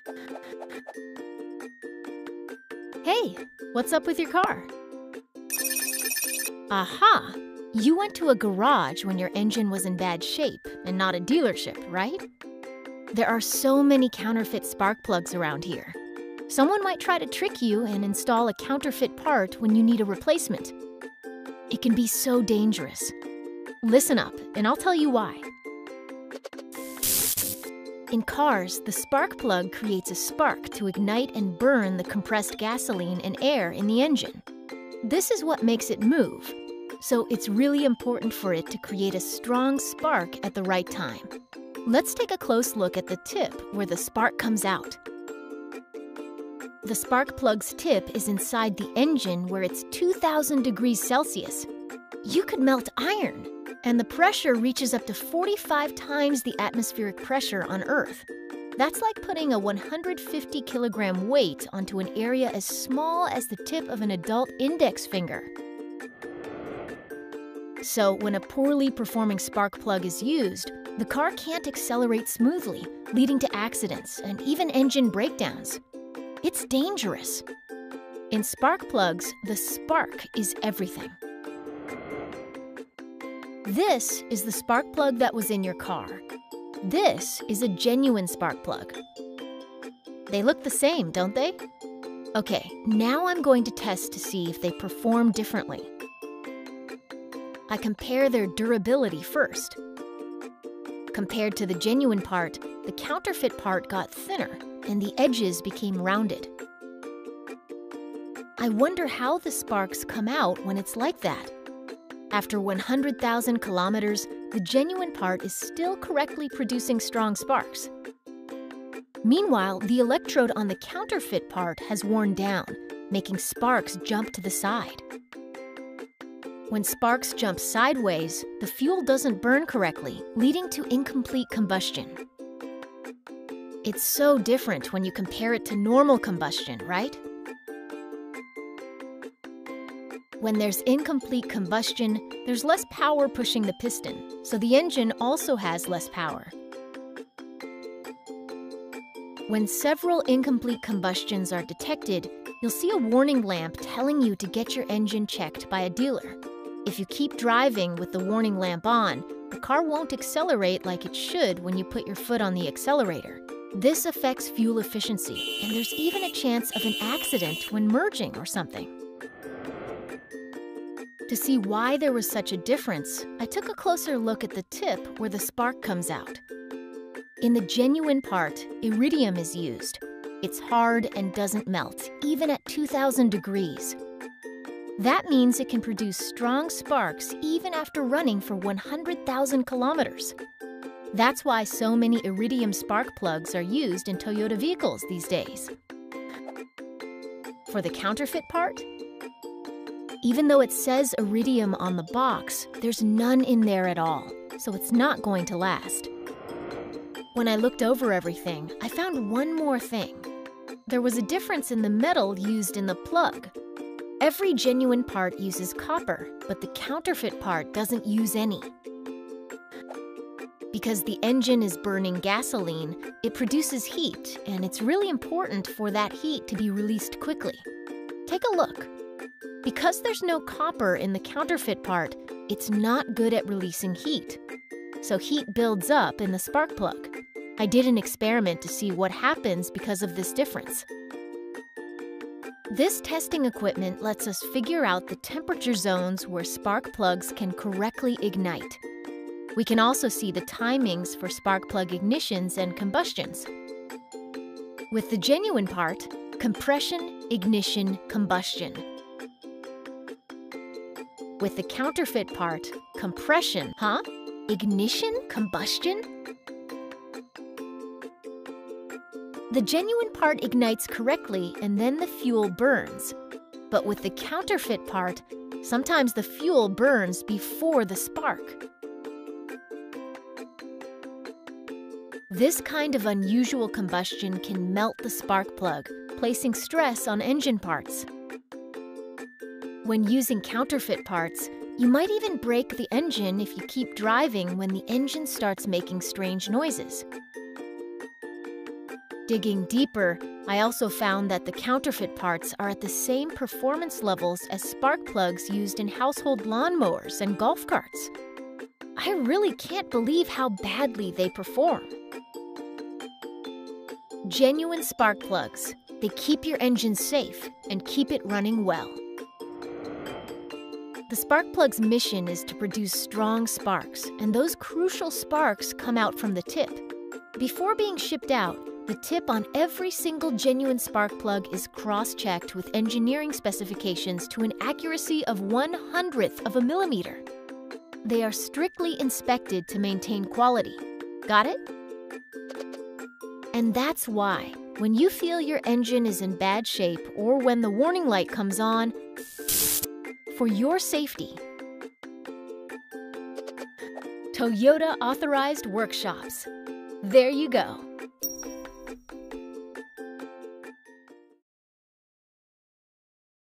Hey, what's up with your car? Aha! You went to a garage when your engine was in bad shape and not a dealership, right? There are so many counterfeit spark plugs around here. Someone might try to trick you and install a counterfeit part when you need a replacement. It can be so dangerous. Listen up, and I'll tell you why. In cars, the spark plug creates a spark to ignite and burn the compressed gasoline and air in the engine. This is what makes it move, so it's really important for it to create a strong spark at the right time. Let's take a close look at the tip where the spark comes out. The spark plug's tip is inside the engine where it's 2,000 degrees Celsius. You could melt iron, and the pressure reaches up to 45 times the atmospheric pressure on Earth. That's like putting a 150 kilogram weight onto an area as small as the tip of an adult index finger. So when a poorly performing spark plug is used, the car can't accelerate smoothly, leading to accidents and even engine breakdowns. It's dangerous. In spark plugs, the spark is everything. This is the spark plug that was in your car. This is a genuine spark plug. They look the same, don't they? Okay, now I'm going to test to see if they perform differently. I compare their durability first. Compared to the genuine part, the counterfeit part got thinner and the edges became rounded. I wonder how the sparks come out when it's like that. After 100,000 kilometers, the genuine part is still correctly producing strong sparks. Meanwhile, the electrode on the counterfeit part has worn down, making sparks jump to the side. When sparks jump sideways, the fuel doesn't burn correctly, leading to incomplete combustion. It's so different when you compare it to normal combustion, right? When there's incomplete combustion, there's less power pushing the piston, so the engine also has less power. When several incomplete combustions are detected, you'll see a warning lamp telling you to get your engine checked by a dealer. If you keep driving with the warning lamp on, the car won't accelerate like it should when you put your foot on the accelerator. This affects fuel efficiency, and there's even a chance of an accident when merging or something. To see why there was such a difference, I took a closer look at the tip where the spark comes out. In the genuine part, iridium is used. It's hard and doesn't melt, even at 2,000 degrees. That means it can produce strong sparks even after running for 100,000 kilometers. That's why so many iridium spark plugs are used in Toyota vehicles these days. For the counterfeit part, even though it says iridium on the box, there's none in there at all, so it's not going to last. When I looked over everything, I found one more thing. There was a difference in the metal used in the plug. Every genuine part uses copper, but the counterfeit part doesn't use any. Because the engine is burning gasoline, it produces heat, and it's really important for that heat to be released quickly. Take a look. Because there's no copper in the counterfeit part, it's not good at releasing heat. So heat builds up in the spark plug. I did an experiment to see what happens because of this difference. This testing equipment lets us figure out the temperature zones where spark plugs can correctly ignite. We can also see the timings for spark plug ignitions and combustions. With the genuine part, compression, ignition, combustion. With the counterfeit part, compression, ignition, combustion? The genuine part ignites correctly and then the fuel burns. But with the counterfeit part, sometimes the fuel burns before the spark. This kind of unusual combustion can melt the spark plug, placing stress on engine parts. When using counterfeit parts, you might even break the engine if you keep driving when the engine starts making strange noises. Digging deeper, I also found that the counterfeit parts are at the same performance levels as spark plugs used in household lawnmowers and golf carts. I really can't believe how badly they perform. Genuine spark plugs. They keep your engine safe and keep it running well. The spark plug's mission is to produce strong sparks, and those crucial sparks come out from the tip. Before being shipped out, the tip on every single genuine spark plug is cross-checked with engineering specifications to an accuracy of 1/100th of a millimeter. They are strictly inspected to maintain quality. Got it? And that's why, when you feel your engine is in bad shape or when the warning light comes on, for your safety, Toyota Authorized Workshops. There you go.